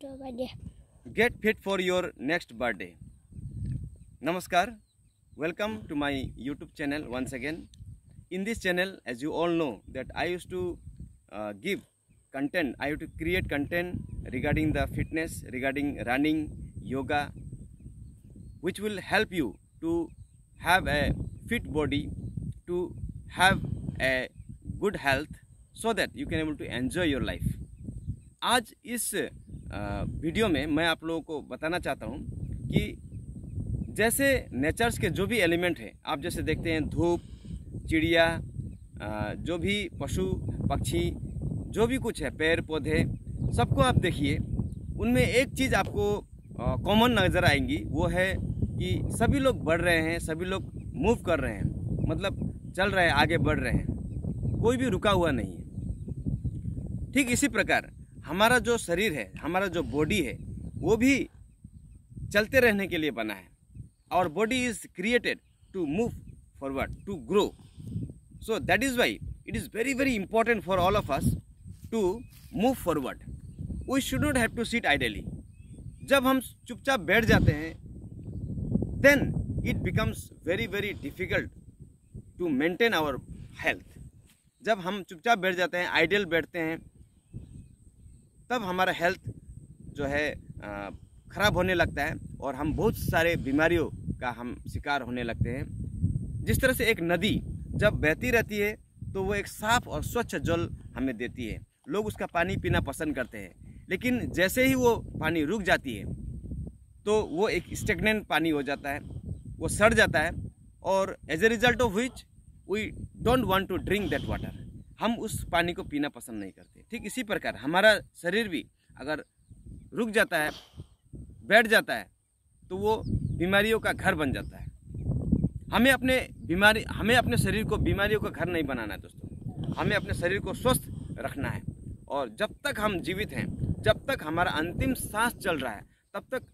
your birthday. Get fit for your next birthday. Namaskar. Welcome to my YouTube channel once again. In this channel, as you all know, that I used to give content. I used to create content regarding the fitness, regarding running, yoga, which will help you to have a fit body, to have a good health, so that you can able to enjoy your life. आज इस video में मैं आप लोगों को बताना चाहता हूँ कि जैसे नेचर्स के जो भी एलिमेंट हैं, आप जैसे देखते हैं धूप, चिड़िया, जो भी पशु पक्षी, जो भी कुछ है, पेड़ पौधे, सबको आप देखिए, उनमें एक चीज़ आपको कॉमन नज़र आएंगी, वो है कि सभी लोग बढ़ रहे हैं, सभी लोग मूव कर रहे हैं, मतलब चल रहे हैं, आगे बढ़ रहे हैं, कोई भी रुका हुआ नहीं है। ठीक इसी प्रकार हमारा जो शरीर है, हमारा जो बॉडी है, वो भी चलते रहने के लिए बना है। और body is created to move forward, to grow. So that is why it is very very important for all of us to move forward. We should not have to sit idly. जब हम चुपचाप बैठ जाते हैं, then it becomes very very difficult to maintain our health. जब हम चुपचाप बैठ जाते हैं, आइडल बैठते हैं, तब हमारा हेल्थ जो है ख़राब होने लगता है और हम बहुत सारे बीमारियों का हम शिकार होने लगते हैं। जिस तरह से एक नदी जब बहती रहती है तो वो एक साफ़ और स्वच्छ जल हमें देती है, लोग उसका पानी पीना पसंद करते हैं। लेकिन जैसे ही वो पानी रुक जाती है तो वो एक स्टेगनेंट पानी हो जाता है, वो सड़ जाता है, और as a result of which we don't want to drink that water. हम उस पानी को पीना पसंद नहीं करते। ठीक इसी प्रकार हमारा शरीर भी अगर रुक जाता है, बैठ जाता है, तो वो बीमारियों का घर बन जाता है। हमें अपने शरीर को बीमारियों का घर नहीं बनाना है दोस्तों। हमें अपने शरीर को स्वस्थ रखना है, और जब तक हम जीवित हैं, जब तक हमारा अंतिम सांस चल रहा है, तब तक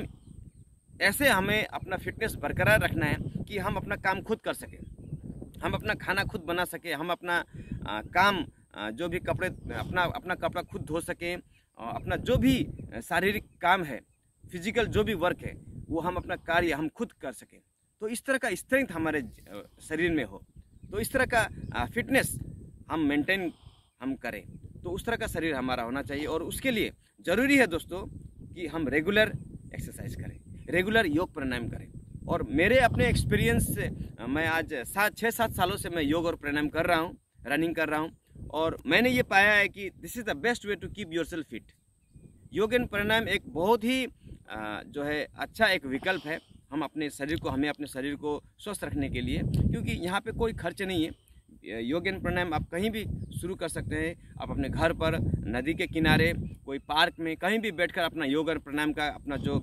हमें अपना फिटनेस बरकरार रखना है कि हम अपना काम खुद कर सकें, हम अपना खाना खुद बना सकें, हम अपना काम, जो भी कपड़े, अपना कपड़ा खुद धो सकें, अपना जो भी शारीरिक काम है, फिजिकल जो भी वर्क है, वो हम अपना कार्य हम खुद कर सकें। तो इस तरह का स्ट्रेंथ हमारे शरीर में हो, तो इस तरह का फिटनेस हम मेंटेन करें, तो उस तरह का शरीर हमारा होना चाहिए। और उसके लिए ज़रूरी है दोस्तों कि हम रेगुलर एक्सरसाइज करें, रेगुलर योग प्राणायाम करें। और मेरे अपने एक्सपीरियंस से मैं आज 6-7 सालों से मैं योग और प्राणायाम कर रहा हूँ, रनिंग कर रहा हूँ, और मैंने ये पाया है कि this is the best way to keep yourself fit. Yoga and pranayama एक बहुत ही जो है अच्छा एक विकल्प है हमें अपने शरीर को स्वस्थ रखने के लिए, क्योंकि यहाँ पे कोई खर्च नहीं है। योग एंड प्राणायाम आप कहीं भी शुरू कर सकते हैं। आप अपने घर पर, नदी के किनारे, कोई पार्क में, कहीं भी बैठकर अपना योग और प्राणायाम का अपना जो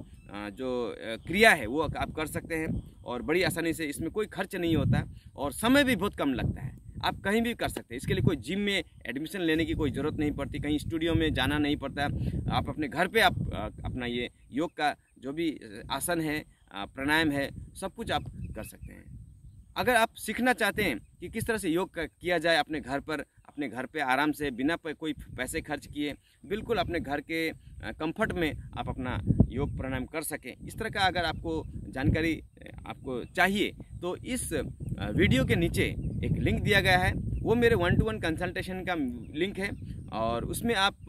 क्रिया है वो आप कर सकते हैं, और बड़ी आसानी से। इसमें कोई खर्च नहीं होता और समय भी बहुत कम लगता है। आप कहीं भी कर सकते हैं। इसके लिए कोई जिम में एडमिशन लेने की कोई ज़रूरत नहीं पड़ती, कहीं स्टूडियो में जाना नहीं पड़ता। आप अपने घर पे आप अपना ये योग का जो भी आसन है, प्राणायाम है, सब कुछ आप कर सकते हैं। अगर आप सीखना चाहते हैं कि किस तरह से योग किया जाए अपने घर पे आराम से, बिना कोई पैसे खर्च किए, बिल्कुल अपने घर के कंफर्ट में आप अपना योग प्राणायाम कर सकें, इस तरह का अगर आपको जानकारी आपको चाहिए, तो इस वीडियो के नीचे एक लिंक दिया गया है, वो मेरे 1-to-1 कंसल्टेशन का लिंक है। और उसमें आप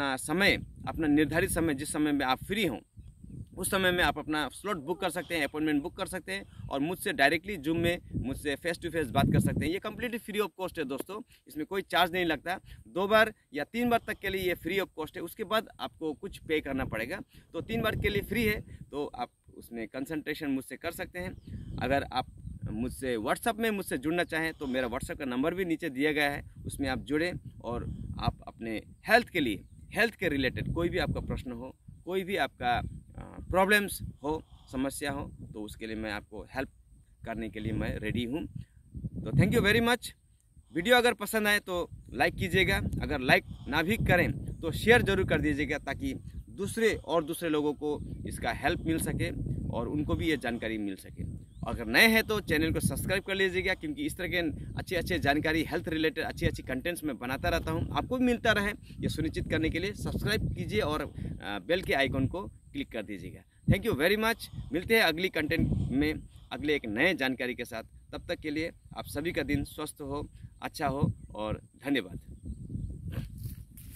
अपना निर्धारित समय, जिस समय में आप फ्री हों, उस समय में आप अपना स्लॉट बुक कर सकते हैं, अपॉइंटमेंट बुक कर सकते हैं, और मुझसे डायरेक्टली जूम में मुझसे फेस टू फेस बात कर सकते हैं। ये कम्प्लीटली फ्री ऑफ कॉस्ट है दोस्तों, इसमें कोई चार्ज नहीं लगता। 2 बार या 3 बार तक के लिए ये फ्री ऑफ कॉस्ट है, उसके बाद आपको कुछ पे करना पड़ेगा। तो 3 बार के लिए फ्री है, तो आप उसमें कंसल्टेशन मुझसे कर सकते हैं। अगर आप मुझसे व्हाट्सअप में मुझसे जुड़ना चाहें तो मेरा व्हाट्सअप का नंबर भी नीचे दिया गया है, उसमें आप जुड़ें, और आप अपने हेल्थ के रिलेटेड कोई भी आपका प्रश्न हो, कोई भी आपका प्रॉब्लम्स हो, समस्या हो, तो उसके लिए मैं आपको हेल्प करने के लिए मैं रेडी हूँ। तो thank you very much. Video अगर पसंद आए तो लाइक कीजिएगा, अगर लाइक ना भी करें तो शेयर ज़रूर कर दीजिएगा, ताकि दूसरे लोगों को इसका हेल्प मिल सके और उनको भी ये जानकारी मिल सके। अगर नए हैं तो चैनल को सब्सक्राइब कर लीजिएगा, क्योंकि इस तरह के अच्छी अच्छी जानकारी हेल्थ रिलेटेड अच्छी अच्छी कंटेंट्स मैं बनाता रहता हूँ, आपको भी मिलता रहे। ये सुनिश्चित करने के लिए सब्सक्राइब कीजिए और बेल के आइकन को क्लिक कर दीजिएगा। Thank you very much. मिलते हैं अगली कंटेंट में अगले एक नए जानकारी के साथ। तब तक के लिए आप सभी का दिन स्वस्थ हो, अच्छा हो और धन्यवाद।